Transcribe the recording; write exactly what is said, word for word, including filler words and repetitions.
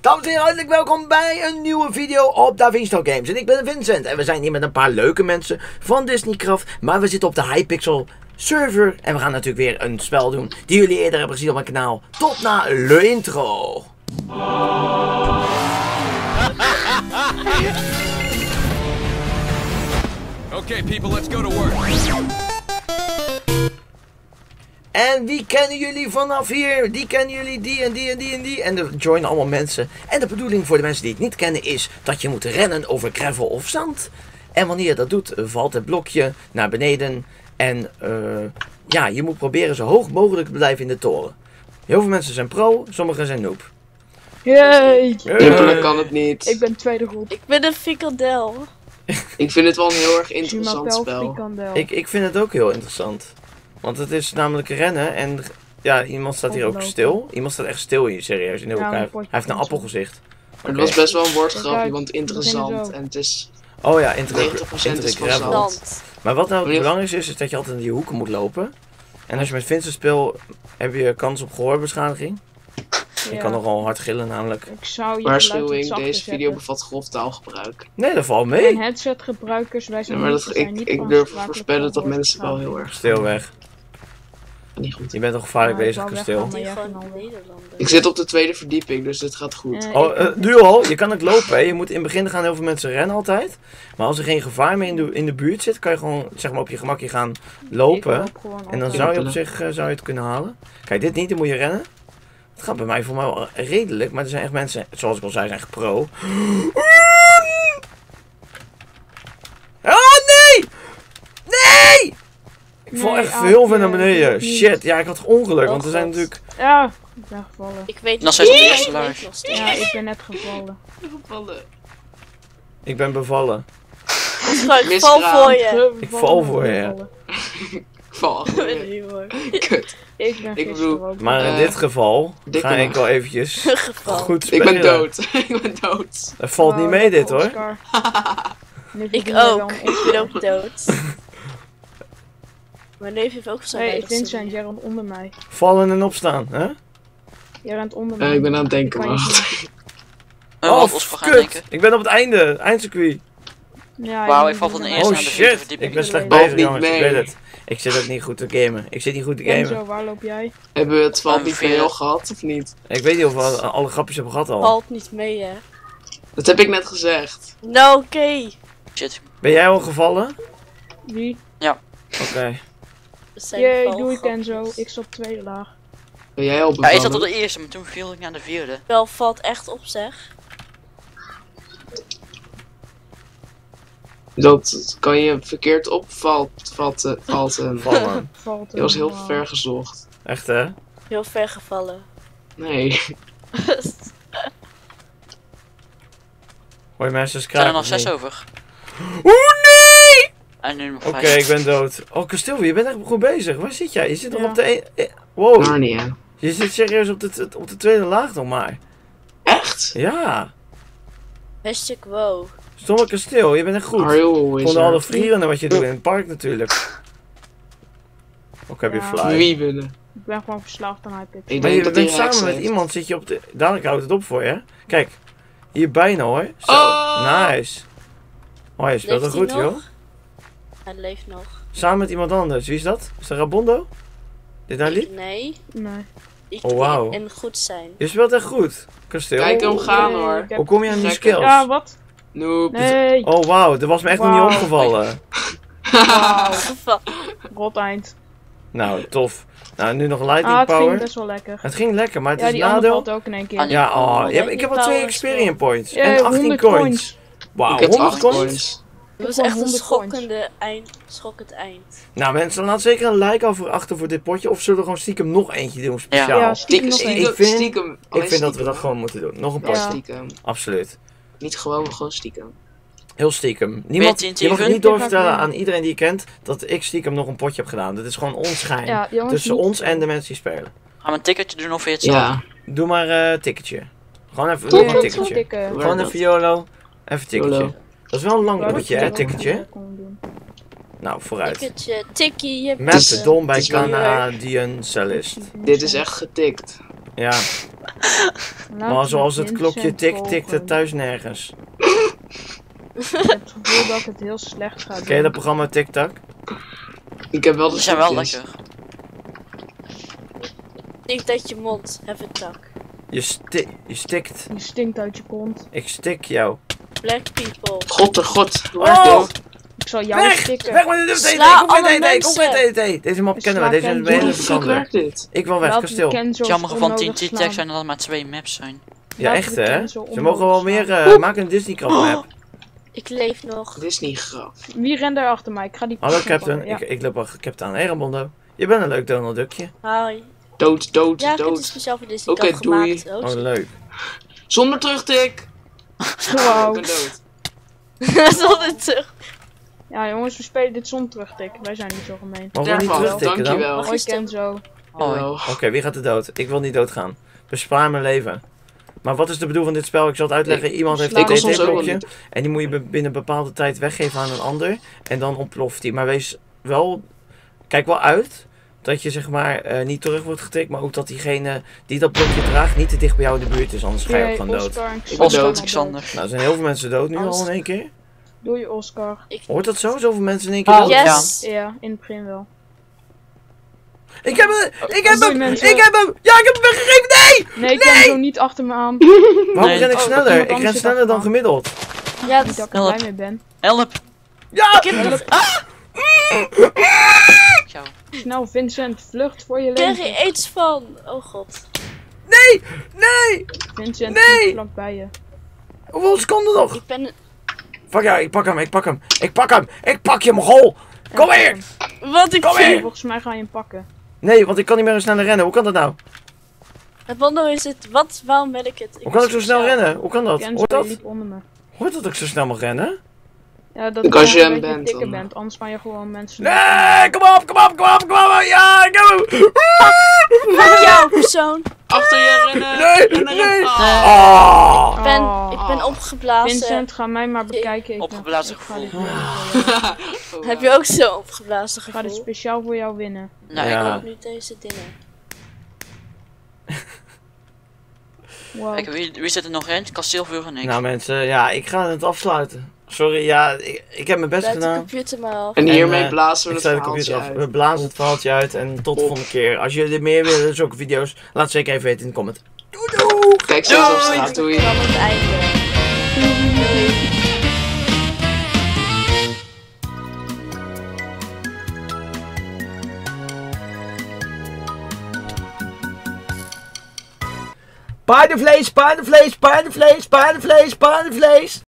Dames en heren, hartelijk welkom bij een nieuwe video op DaVinci Games. En ik ben Vincent en we zijn hier met een paar leuke mensen van Disneycraft. Maar we zitten op de Hypixel server en we gaan natuurlijk weer een spel doen die jullie eerder hebben gezien op mijn kanaal. Tot na de intro. Okay, people, let's go to work. En wie kennen jullie vanaf hier? Die kennen jullie, die en die en die en die. En er joinen allemaal mensen. En de bedoeling voor de mensen die het niet kennen is dat je moet rennen over gravel of zand. En wanneer je dat doet, valt het blokje naar beneden. En uh, ja, je moet proberen zo hoog mogelijk te blijven in de toren. Heel veel mensen zijn pro, sommigen zijn noob. Yay! Simpelijk kan het niet. Ik ben tweede groep. Ik ben een frikandel. Ik vind het wel een heel erg interessant spel. Ik, ik vind het ook heel interessant. Want het is namelijk rennen en ja, iemand staat hier ook stil. Iemand staat echt stil hier, serieus. In heel Ja, elkaar. een Hij heeft een appelgezicht. Het Oké. was best wel een woordgrapje, Kijk, want we interessant. beginnen zo. En het is Oh ja, inter negentig procent is van gravel. zand. Land. Maar wat nou het Meneer- belangrijkste is, is dat je altijd in die hoeken moet lopen. En als je met Vincent speelt, heb je kans op gehoorbeschadiging. Ik kan nogal hard gillen namelijk. Ik zou je geluid wat Waarschuwing, zachter deze video zetten. bevat grof taalgebruik. Nee, dat valt En mee. headsetgebruikers, wij Ja, zijn maar niet, dat, we zijn ik, niet ik durf aansprakelijk voorspellen voor dat mensen wel heel erg Stil weg. niet goed. Je bent toch gevaarlijk Ja, ik bezig, wou kasteel. weggaan. Die ja, gewoon van Nederlander. Ik zit op de tweede verdieping, dus dit gaat goed. Eh, Oh, ik- uh, nu al, je kan ook lopen, hè. Je moet in het begin gaan heel veel mensen rennen altijd. Maar als er geen gevaar meer in de, in de buurt zit, kan je gewoon zeg maar, op je gemakje gaan ik lopen. loop gewoon En dan altijd. zou je op zich uh, zou je het kunnen halen. Kijk, dit niet, dan moet je rennen. Het gaat bij mij voor mij wel redelijk, maar er zijn echt mensen, zoals ik al zei, zijn echt pro. Ah, nee! Nee! Ik val Nee, echt Aapje, veel van naar doe beneden. het niet. Shit, ja, ik had ongeluk, Oh, want er zijn God. natuurlijk... Ja, ik ben gevallen. Ik weet Nog steeds op de ik eerste weet laag. nog steeds. Ja, ik ben net gevallen. Ik ben bevallen. Het is gewoon Miskraam. geval voor je. Ik val voor je, ja. Gevallen. Ik val Ik weet achter. het niet hoor. Kut. Ik ben Ik gisteren bedoel, ook. Maar in Eh, dit geval dikke ga ik nog. wel eventjes Geval. goed Ik spelen. ben dood. Ik ben dood. Dat valt niet mee dit hoor. Oscar. Nu Ik verdienen we wel ook. een Ik ben ook dood. Mijn neef heeft ook zo'n Hey, weinig Vincent, zin. jij rent onder mij. Vallen en opstaan, hè? Jij rent onder Eh, mij. ik ben aan het denken, Kan je wacht. zien. Uh, Oh, wat Oscar gaan kut! denken. Ik ben op het einde, eindcircuit. Ja, Wauw, je ik val moet van de naar eerste Oh aan mij. de vierde shit, verdieping. ik ben slecht Valt bezig niet jongens, ik mee. weet het. Ik zit ook niet goed te gamen. Ik zit niet goed te gamen. Enzo, waar loop jij? Hebben we het valt Een niet vier. veel gehad, of niet? Ik weet niet of we al- alle grapjes hebben gehad al. Valt niet mee hè. Dat heb ik net gezegd. Nou oké. Shit. Ben jij al gevallen? Wie? Oké. We zijn Jee, geval doe ik grapjes. Enzo. Ik zat tweede laag. Ben jij al Ja, bevallen? ik zat op de eerste, maar toen viel ik naar de vierde. Wel valt echt op zeg. Dat kan je verkeerd opvatten. Vatten. Vallen. Valt Je was heel hem, ver gezocht. Echt hè? Heel ver gevallen. Nee. Hoor je mensen Zijn er kraken? nog of zes niet? over? Oeh nee! En nu nog Oké, vijf. ik ben dood. Oh Kasteel, je bent echt goed bezig. Waar zit jij? Je zit nog Ja. op de e eh, Wow. Narnia. Je zit serieus op de, op de tweede laag nog maar. Echt? Ja. Hashtag wow. Stomme Kasteel, je bent echt goed. Are you a Gewoon wizard? alle vrienden wat je doet in het park natuurlijk. Ook heb je Ja. fly. Wie winnen? Ik ben gewoon verslaafd aan Hypixel. Ik Maar denk je dat bent die samen heks met heeft. iemand, zit je op de... Dadelijk houdt het op voor je. Kijk, hier bijna hoor. Zo, Oh! nice. Oh, je speelt Leeft wel hij goed nog? joh. Hij leeft nog. Samen met iemand anders. Wie is dat? Is dat Rabondo? Dit daar liep? Nee. Nee. Ik Oh, wauw. en goed zijn. Je speelt echt goed. Kasteel. Kijk hem gaan Nee, hoor. ik heb- Hoe kom je aan die Gekke- skills? Ja, wat? Noep. Nee. Oh wauw, dat was me echt nog Wauw. niet opgevallen. Wauw. Geval. Rot eind. Nou, tof. Nou, nu nog lightning Ah, het ging power. best wel lekker. Het ging lekker, maar het Ja, is die een andere nadeel. valt ook in één keer. Ah, Ja, oh, Oh, je hebt- ik heb al lightning twee power is wel- experience points. Ja, en achttien honderd coins. coins. Wauw, Ik heb honderd acht coins? coins. Het was heb echt een honderd schokkende eind. Schokkend eind. Nou mensen, laat zeker een like over achter voor dit potje. Of zullen we gewoon stiekem nog eentje doen, speciaal? Ja, stiekem Stiekem, nog stiekem, één. Ik vind- stiekem. Ik Alleen vind dat we stiekem. dat gewoon moeten doen. Nog een Ja. potje. Stiekem. Absoluut. Niet gewoon, maar gewoon stiekem. Heel stiekem. Niemand, Weet je, je mag het Steven? niet doorvertellen Ja, aan iedereen die je kent dat ik stiekem nog een potje heb gedaan. Dat is gewoon ons geheim. Ja, jongens, Tussen niet- ons en de mensen die spelen. Gaan we een ticketje doen of weer hetzelfde? Ja. Doe maar eh, een ticketje. Gewoon even, Ja, doe maar een dat is ticketje. wel dikke. Waar Gewoon dat? even YOLO. Even een ticketje. YOLO. Dat is wel een lang Wou dat potje je hè, dat ook ticketje. wel kon doen. Nou, vooruit. Ticketje, tikkie, je hebt Met de dom bij het is wel Canadian Cellist. Dit is echt getikt. Ja. Laat Maar zoals het Vincent klokje tikt, tikt het volgen. thuis nergens. Ik heb het gevoel dat ik het heel slecht ga doen. Ken je dat programma TikTok? Ik heb wel de Die zijn wel stukjes. lekker. Denk dat je mond, have a tak. Je, sti je stikt. Je stinkt uit je kont. Ik stik jou. Black people. God de god. Oh! Ik zal jou Weg! stikken. Weg met de T T! Sla Kom met alle de T T! Kom met mensen. de T T! Deze map Ik kennen we. sla Deze is een Kenzo. hele Hoe de fuck verstandig. werkt dit? Ik wil weg, Laten we kasteel. Kenzo's Jammer van onnodig tien Tic Tacs slaan. zijn er dan maar twee maps zijn. Ja, Laten echt we hè? Kenzo Ze mogen wel onnodig meer. slaan. Uh, maak een Disney-krant map. Ik leef nog. Disney graf. Wie rent daar achter mij? Ik ga die Hallo persoon Captain. pakken. Ik, ik loop al Captain. Hey Ramondo. Je bent een leuk Donald Duckje. Hi. Dood, dood, Ja, ik heb het dood. speciaal voor Disney Oké, Cup doei. gemaakt. Oh, Oh, leuk. Zonder terugtik. Ja. Wow. Ik ben dood. zonder terug. Ja jongens, we spelen dit zonder terugtik. Wij zijn niet zo gemeen. Mogen we niet Daarvan, terugtikken dan? dankjewel. Hoi Kenzo. Hoi. Hallo. Oké, wie gaat er dood? Ik wil niet doodgaan. Bespaar mijn leven. Maar wat is de bedoeling van dit spel? Ik zal het uitleggen. Iemand heeft ik een was T ons ook wel T-blokje. niet. En die moet je be- binnen een bepaalde tijd weggeven aan een ander. En dan ontploft die. Maar wees wel... Kijk wel uit dat je zeg maar eh, niet terug wordt getikt. Maar ook dat diegene die dat blokje draagt niet te dicht bij jou in de buurt is. Anders ga je ook Jee, gewoon dood. Oscar. en Ik ben Xander dood, allemaal Xander. Nou, er zijn heel veel mensen dood nu Anders- al in één keer. Doei Oscar. Hoort dat zo? Zoveel mensen in één keer Ah, dood? Yes. Ja, in het begin wel. Ik heb hem! Ik heb Doei, hem! mensen. Ik heb hem! Ja, ik heb hem weggegeven! Nee! Nee, Kenzo niet achter me aan. Waarom Nee. ren ik Oh, sneller? iemand Ik anders ren zit sneller dan achteraan. gemiddeld. Ja, Niet dat dat ik er Help. blij mee ben. Help! Ja! Jou. Snel Vincent, vlucht voor je Carrie leven. eet van. Oh god. Nee! Nee! Vincent, Nee. niet vlak bij je. Hoeveel seconden nog? Ik ben. Fuck ja, ik pak hem, ik pak hem. Ik pak hem! Ik pak je, Mogol! Kom Ja, hier! Wat ik Kom zie. hier! Volgens mij ga je hem pakken. Nee, want ik kan niet meer sneller rennen. Hoe kan dat nou? Het wonder is het. Wat? Waarom ben ik het? Hoe kan ik zo snel speciaal. rennen? Hoe kan dat? Kenzo, Hoort je dat? liep onder me. Hoort dat ik zo snel mag rennen? Ja, dat Because je you een beetje bent dikker dan. bent. Anders kan je gewoon mensen... Nee! Kom op, kom op, kom op, kom op! Ja, ik heb hem! Fuck jou, persoon. Achter je rennen. Nee, Rennen, nee. rennen. Ah! Ik ben, Oh. ik ben opgeblazen. Vincent, ga mij maar bekijken. Ik, Opgeblazen ik ga gevoel. dit winnen. Oh, Heb je ook zo opgeblazen Ik ga dit gevoel? speciaal voor jou winnen. Nou, Ja. ik Ik ook. ook nu deze dingen. Wow. Kijk, wie, wie zit er nog in? Kasteelvuur en ik. Nou mensen, ja, ik ga het afsluiten. Sorry, ja, ik, ik heb mijn best Laat de gedaan. computer maar af. En hiermee eh, blazen we Ik het sluit de computer verhaaltje af. uit. We blazen het verhaaltje uit en tot de Op. volgende keer. Als jullie meer willen, zulke video's, laat het zeker even weten in de comment. Doei doei! Kijk, zit op straat, doei. Dan het einde. Paardenvlees, paardenvlees, paardenvlees, paardenvlees, paardenvlees!